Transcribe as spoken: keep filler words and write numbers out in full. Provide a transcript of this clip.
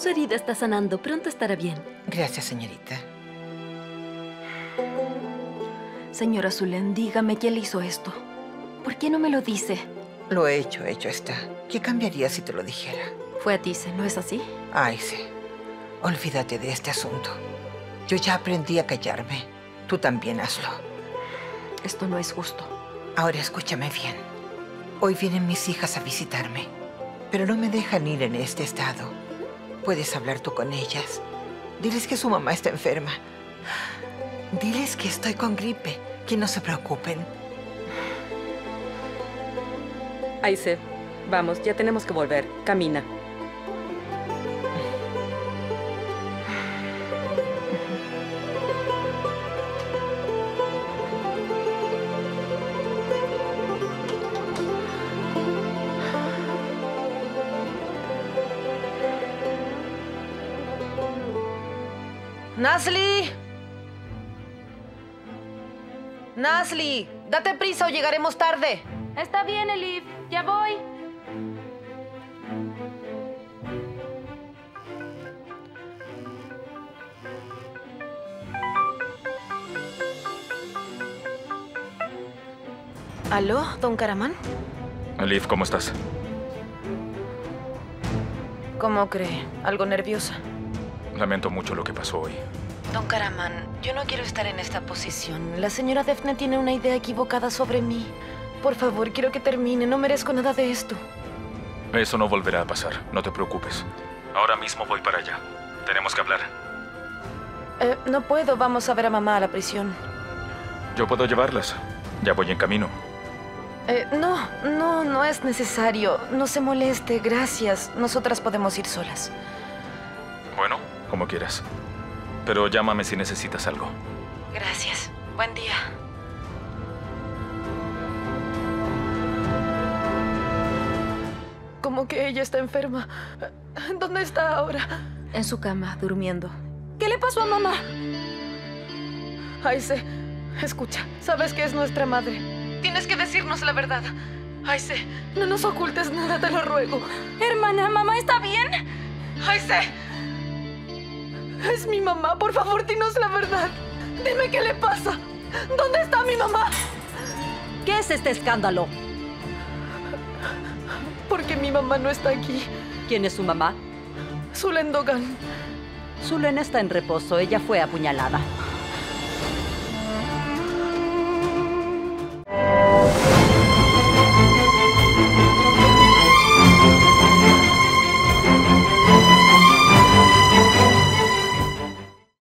Su herida está sanando. Pronto estará bien. Gracias, señorita. Señora Zulén, dígame quién le hizo esto. ¿Por qué no me lo dice? Lo hecho, hecho está. ¿Qué cambiaría si te lo dijera? Fue a Tice, ¿no es así? Ay, sí. Olvídate de este asunto. Yo ya aprendí a callarme. Tú también hazlo. Esto no es justo. Ahora escúchame bien. Hoy vienen mis hijas a visitarme, pero no me dejan ir en este estado. Puedes hablar tú con ellas. Diles que su mamá está enferma. Diles que estoy con gripe, que no se preocupen. Aise, vamos, ya tenemos que volver. Camina. ¡Nasli! ¡Nasli! ¡Date prisa o llegaremos tarde! Está bien, Elif. Ya voy. ¿Aló, don Karaman? Elif, ¿cómo estás? ¿Cómo cree? Algo nerviosa. Lamento mucho lo que pasó hoy. Don Karaman, yo no quiero estar en esta posición. La señora Defne tiene una idea equivocada sobre mí. Por favor, quiero que termine. No merezco nada de esto. Eso no volverá a pasar. No te preocupes. Ahora mismo voy para allá. Tenemos que hablar. Eh, no puedo. Vamos a ver a mamá a la prisión. Yo puedo llevarlas. Ya voy en camino. Eh, no, no, no es necesario. No se moleste. Gracias. Nosotras podemos ir solas. Bueno, como quieras. Pero llámame si necesitas algo. Gracias. Buen día. ¿Cómo que ella está enferma? ¿Dónde está ahora? En su cama, durmiendo. ¿Qué le pasó a mamá? Aise, escucha. Sabes que es nuestra madre. Tienes que decirnos la verdad. Aise, no nos ocultes nada, te lo ruego. Hermana, ¿mamá está bien? Aise. Es mi mamá, por favor, dinos la verdad. Dime qué le pasa. ¿Dónde está mi mamá? ¿Qué es este escándalo? Porque mi mamá no está aquí. ¿Quién es su mamá? Zulén Dogan. Zulén está en reposo. Ella fue apuñalada.